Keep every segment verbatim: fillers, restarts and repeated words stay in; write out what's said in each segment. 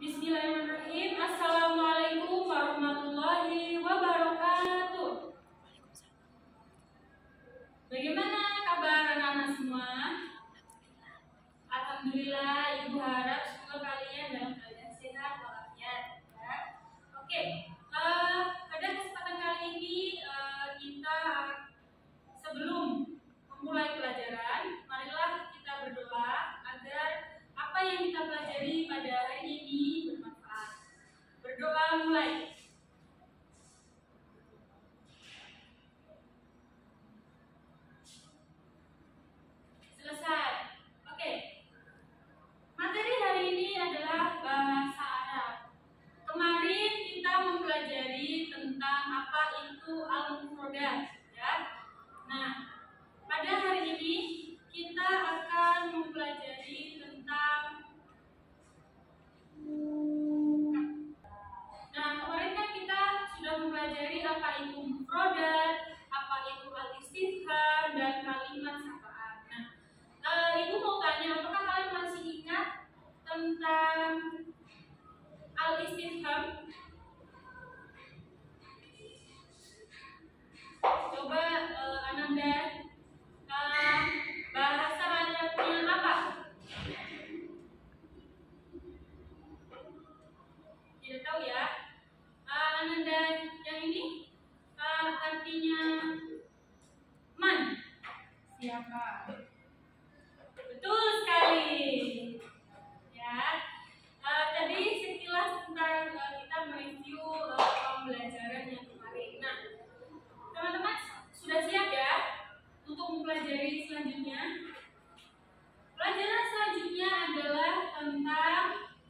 Bismillahirrahmanirrahim. Assalamualaikum warahmatullahi wabarakatuh. Bagaimana kabar anak-anak semua? Alhamdulillah, Ibu harap semoga kalian dalam keadaan sehat walafiat. Ya. Oke, uh, pada kesempatan kali ini uh, kita sebelum memulai pelajaran, marilah kita berdoa agar apa yang kita pelajari pada hari ini bermanfaat. Berdoa mulai. Selesai. Oke. Materi hari ini adalah bahasa Arab. Kemarin kita mempelajari tentang apa itu al-mufradat, ya. Nah, pada hari ini kita akan mempelajari tentang Nah, kemarin kan kita sudah mempelajari apa itu mufradat, apa itu al-istifham, dan kalimat sapaan. Nah, e, Ibu mau tanya, apakah kalian masih ingat tentang al-istifham? Coba e, Ananda, e, bahasa Arabnya apa? Tidak tahu ya. Uh, Ananda yang ini uh, artinya man. Siapa? Betul sekali. Ya. Uh, tadi sekilas tentang uh, kita mereview uh, pembelajaran yang kemarin. Nah, teman-teman sudah siap ya untuk mempelajari selanjutnya? Pelajaran selanjutnya adalah tentang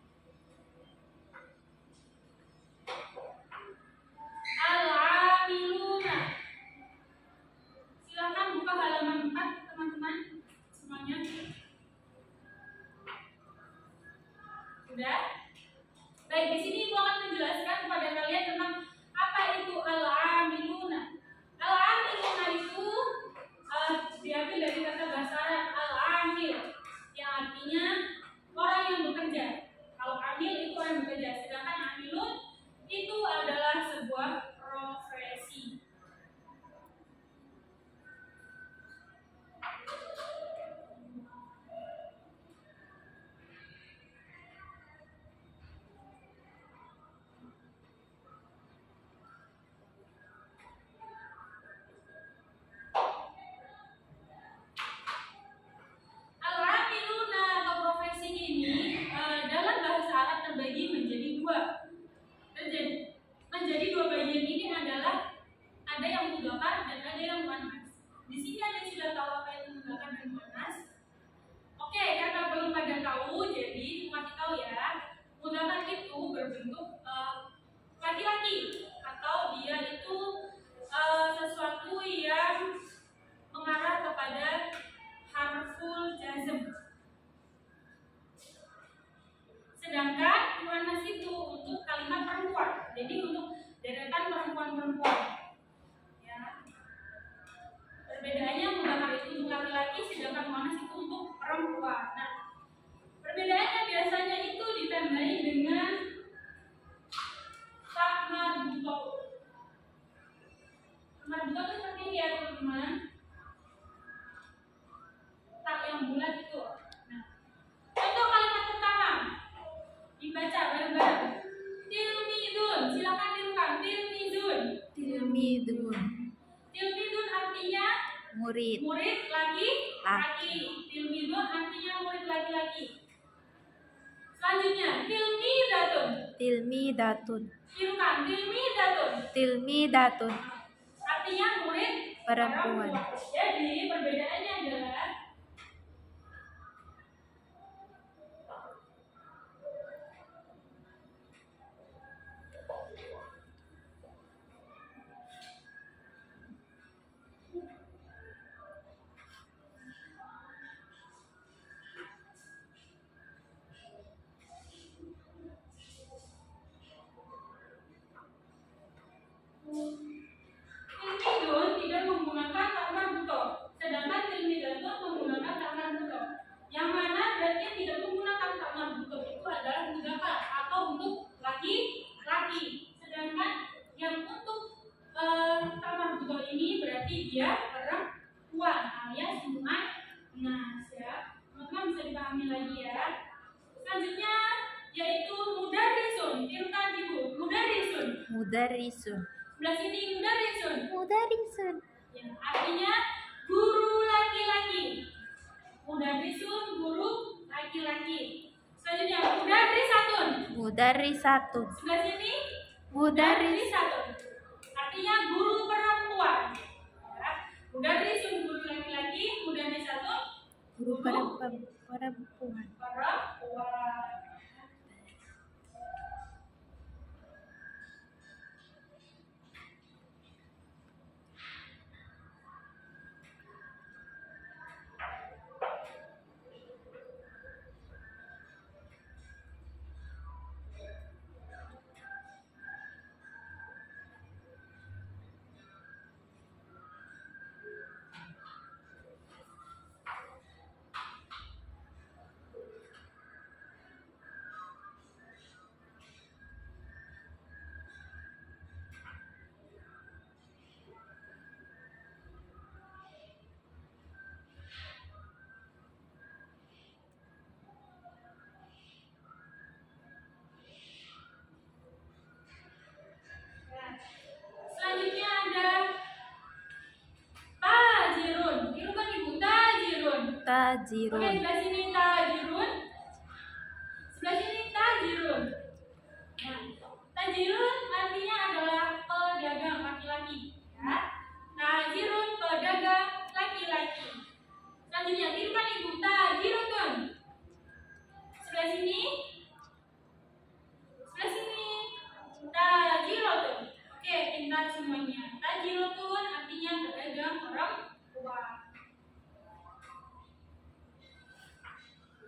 Al-amiluna. Silakan buka halaman empat, teman-teman semuanya. Sudah? Baik, di sini Ibu akan menjelaskan kepada kalian tentang apa itu al-amiluna. Al-amiluna itu uh, diambil dari kata bahasa Arab al-amil, yang artinya orang yang bekerja. Kalau amil itu orang yang bekerja, sedangkan amilun itu adalah sebuah profesi. Al-amiluna atau profesi ini uh, dalam bahasa Arab terbagi menjadi dua. Terjadi menjadi dua bagian ini adalah ada yang mudzakkar dan ada yang muannas. Di sini ada yang sudah tahu apa itu mudzakkar dan muannas? Oke, karena belum pada tahu, jadi masih tahu ya. Mudzakkar itu berbentuk laki-laki uh, atau dia itu uh, sesuatu yang mengarah kepada harful jazm. Sedangkan muannas itu untuk kalimat perempuan. Jadi untuk deretan perempuan-perempuan. Ya. Perbedaannya mudzakkar itu untuk laki-laki, sedangkan muannas itu untuk perempuan. Nah, perbedaannya biasanya itu ditandai dengan tak marbutoh. Marbutoh itu seperti ini ya, teman-teman. Tak yang bulat itu. Nah, contoh kalimat pertama dibaca bareng-bareng. Tilmidun, silakan tirukan. Tilmidun. Tilmidun. Tilmidun artinya Murid. Murid laki-laki. Tilmidun artinya murid laki-laki. Selanjutnya, tilmidatun. Tilmidatun. Tirukan. Tilmidatun. Tilmidatun. Artinya murid Perempuan. Jadi perbedaannya adalah Tilmidun tidak menggunakan tak marbutoh, sedangkan tilmidun atau untuk laki-laki. Sedangkan yang untuk uh, tamarbuto ini berarti dia perempuan alias muannas ya. Teman-teman bisa dipahami lagi ya. Selanjutnya yaitu mudarrisun. Tirukan ibu, mudarrisun. Mudarrisun. Sebelah sini mudarrisun. Mudarrisun. Ya, artinya guru laki-laki. Mudarrisun guru laki-laki. Selanjutnya mudarrisatun. Mudarrisatun. Sebelah sini Mudarris. mudarrisatun. Artinya guru perempuan. Ya. Mudarrisun guru laki-laki, mudarrisatun Guru perempuan. Perempuan. perempuan. Selanjutnya ada tajirun. Tirukan ibu, tajirun. Oke, Tajirun. sebelah sini tajirun. Sebelah sini tajirun. Nah, tajirun artinya adalah pedagang laki-laki. Ya. Tajirun pedagang laki-laki. Selanjutnya tirukan ibu, tajirutun. Sebelah sini. Sebelah sini. Tajirutun. Oke, pintar semuanya. Tajirutun artinya pedagang perempuan.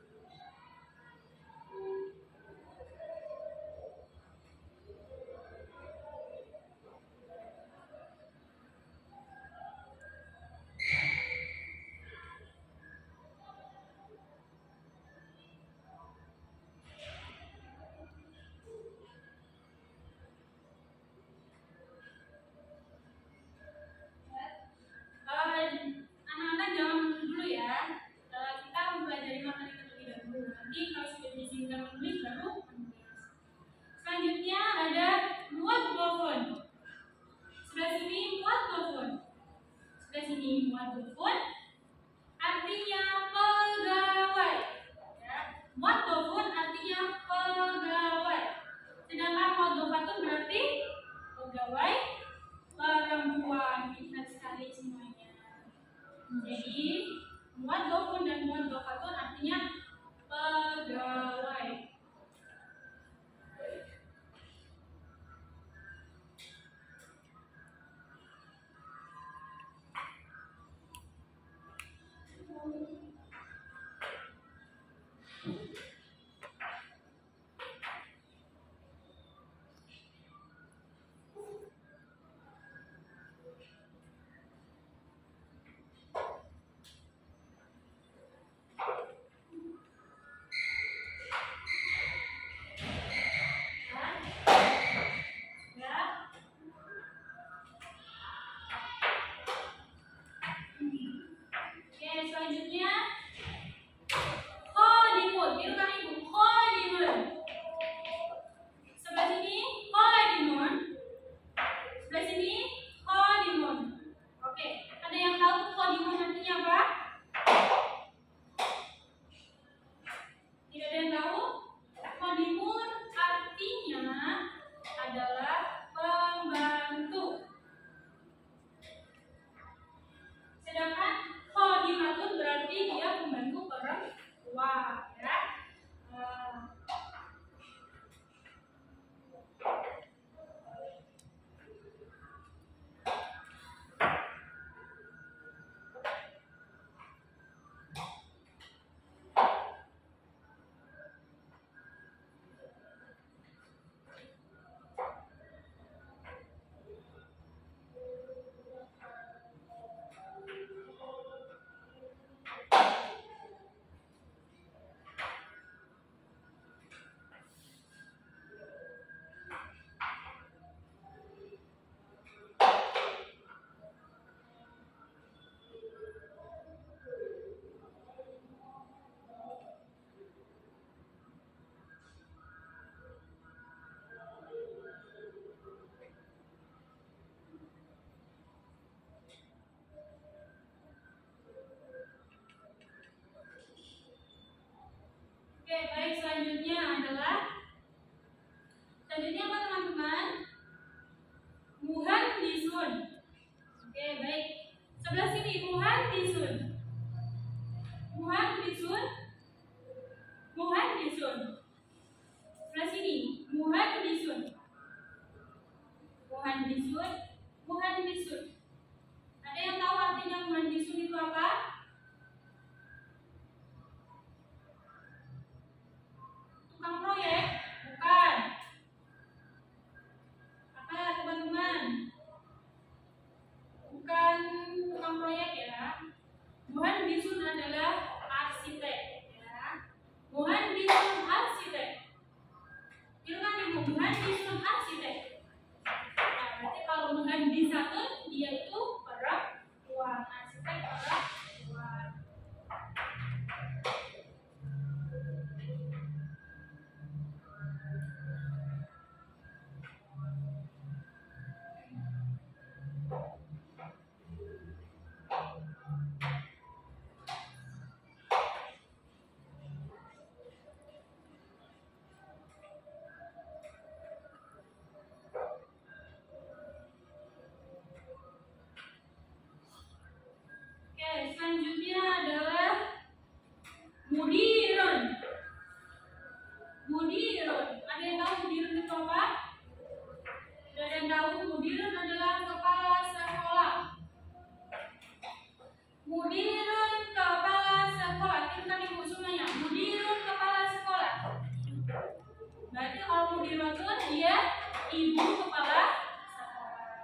ibu kepala sekolah.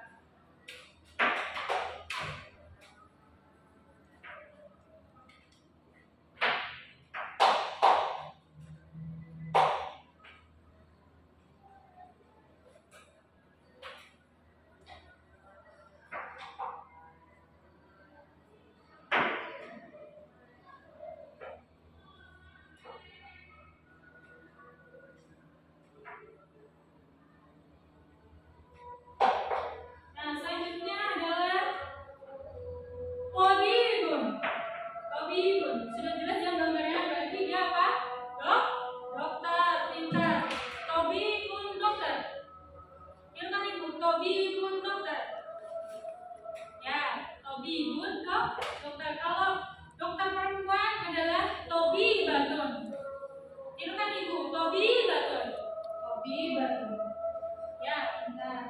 Nah, selanjutnya adalah tabibun. Tabibun. Sudah jelas yang gambarnya berarti dia apa? Dok, dokter, pintar. Tabibun dokter. Firman ibu, tabibun dokter. Ya, tabibun dok, dokter. Kalau dokter perempuan adalah tabibatun. Firman ibu, tabibatun. Tabibatun. Ya, pintar.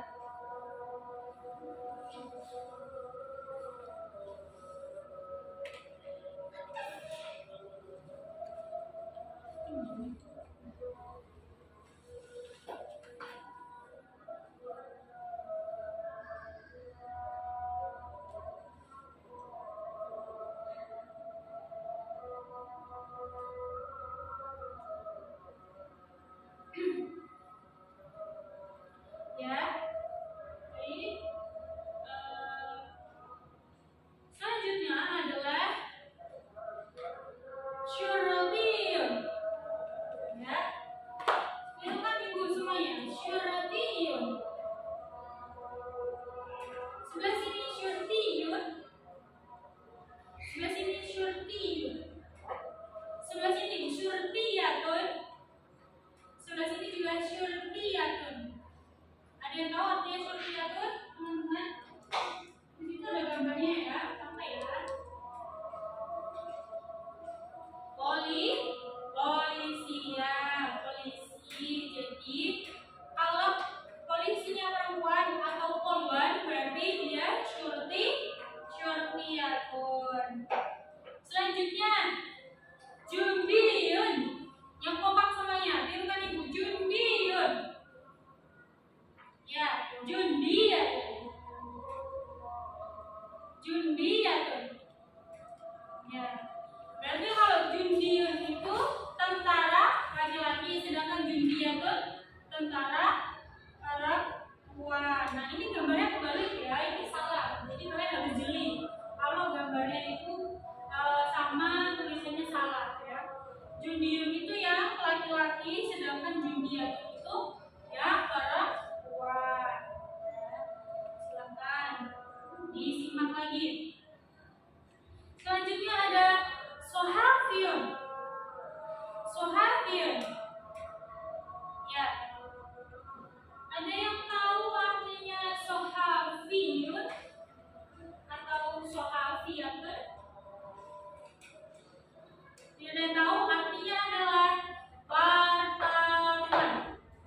Ya, baik. Eh, selanjutnya adalah syuratiyun. Ya, itu kan ibu semuanya. Syuratiyun. Sebelah sini syurtiyun. Sebelah sini syurtiyun. Sebelah sini syurtiyatun. Sebelah sini juga syurtiyatun. Ada yang tahu artinya syurtiyatun? Teman-teman? Di situ ada gambarnya ya, sampai ya. Poli, polisi ya, polisi. Jadi kalau polisinya perempuan atau polwan berarti dia syurti, syurtiyatun. Selanjutnya jundiyun. Yang kompak semuanya, firman ibu, jundiyun. Ya, jundiyatun. Jundiyatun. Ya. Berarti kalau jundiyun itu tentara laki-laki, sedangkan jundiyatun tentara perempuan. Nah, ini gambarnya kebalik ya, ini salah. Jadi kalian harus jeli. Kalau gambarnya itu eh, sama, tulisannya salah ya. Jundiyun itu yang laki-laki, sedangkan jundiyatun itu yang perempuan. Silakan disimak lagi. Selanjutnya ada sohafiyun. Sohafiyun. Ya. Ada yang tahu artinya sohafiyun atau sohafiyatun? Tidak ada yang tahu artinya adalah wartawan.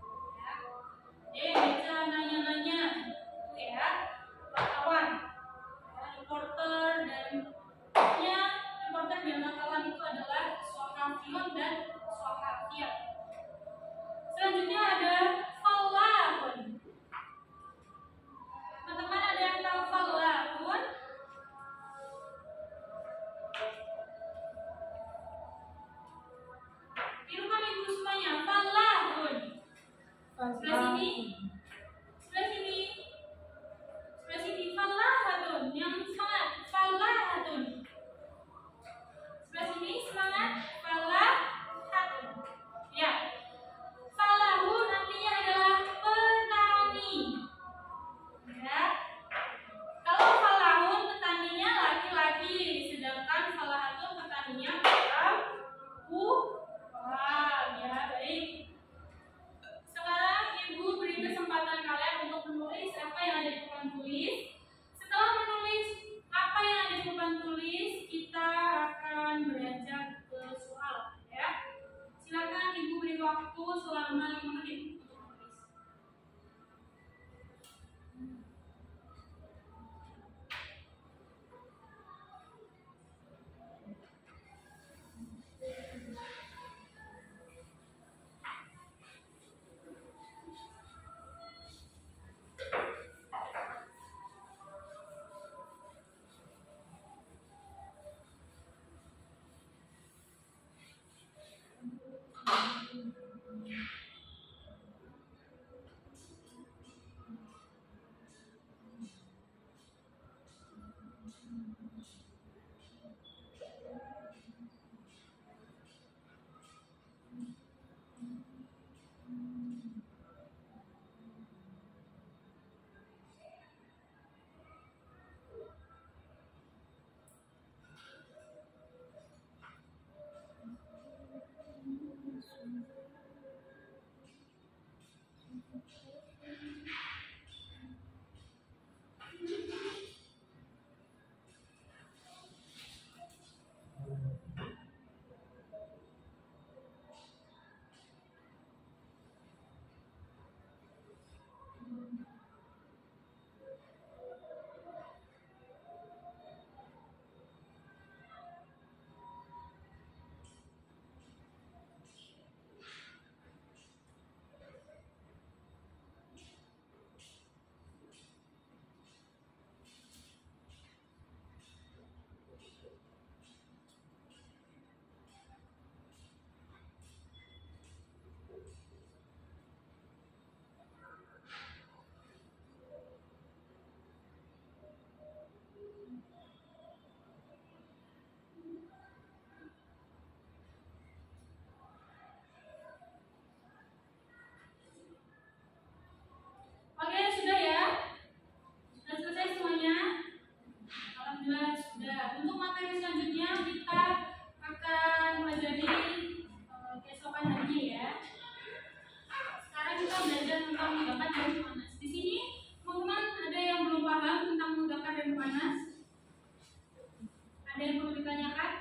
Oke, sudah ya? Sudah selesai semuanya? Alhamdulillah sudah. Untuk materi selanjutnya kita akan pelajari uh, keesokan harinya ya. Sekarang kita belajar tentang menggunakan rem panas. Di sini teman-teman ada yang belum paham tentang menggunakan rem panas? Ada yang perlu ditanyakan?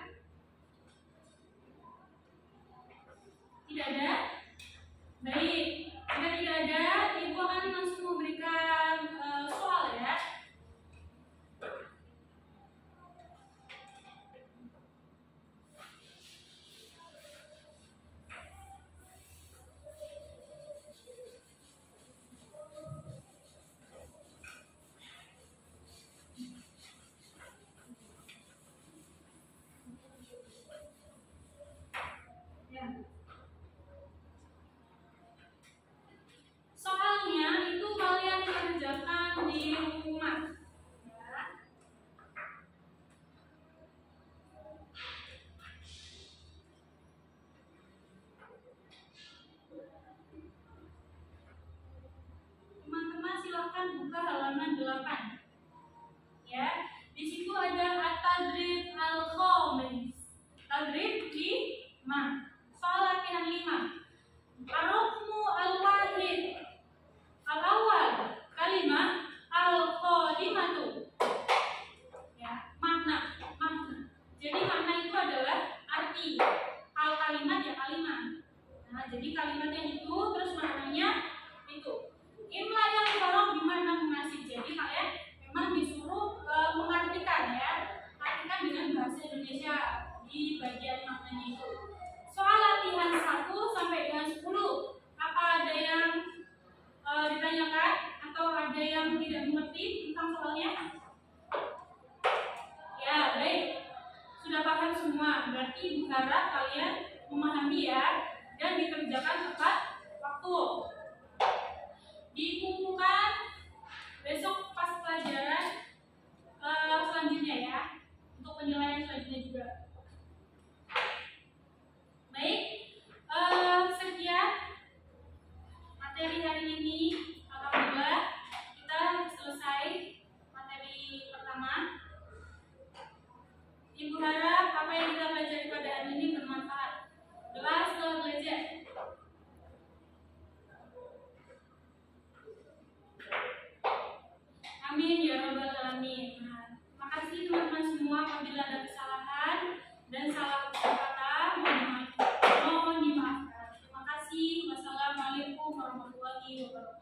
Tidak ada? Baik. Jika tidak ada, ibu akan langsung memberikan uh, soal ya. Soalnya itu kalian kerjakan di rumah ya. Teman-teman silahkan buka halaman delapan ya. Di situ ada at-tadrib al-khamis, tadrib lima, soal latihan lima. Ar-rukmu al-wahid al-awwal kalimat al-qalimatu ya, makna makna. Jadi makna itu adalah arti, al-kalimat ya kalimat. Nah, jadi kalimatnya itu terus maknanya itu. Imla yang disorong dimana mengasih. Jadi kalian memang disuruh e, mengartikan ya, artikan dengan bahasa Indonesia di bagian maknanya itu. Soal latihan satu sampai dengan sepuluh, apa ada yang e, ditanyakan atau ada yang tidak mengerti tentang soalnya? Ya, baik. Sudah paham semua. Berarti Ibu harap kalian memahami ya dan dikerjakan tepat waktu. Dikumpulkan besok pas pelajaran e, selanjutnya ya, untuk penilaian selanjutnya juga. Baik, uh, sekian materi hari ini. Alhamdulillah kita selesai materi pertama. Ibu harap apa yang kita pelajari pada hari ini bermanfaat. Jelas setelah belajar. Amin ya rabbal alamin. Nah, makasih teman-teman semua. Apabila ada kesalahan dan salah ucap kata, mohon dimaafkan. Terima kasih. Wassalamualaikum warahmatullahi wabarakatuh.